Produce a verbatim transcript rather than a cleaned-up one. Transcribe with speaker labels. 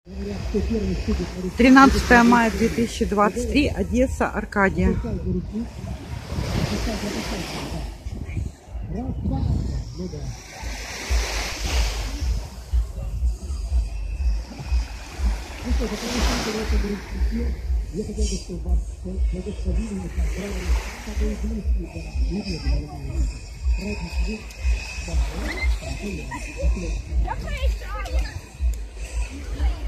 Speaker 1: тринадцатое мая две тысячи двадцать три, Одесса, Аркадия.
Speaker 2: Я хотел бы, чтобы вас благословили, отправили самые близкие, да, люди, праздник, да,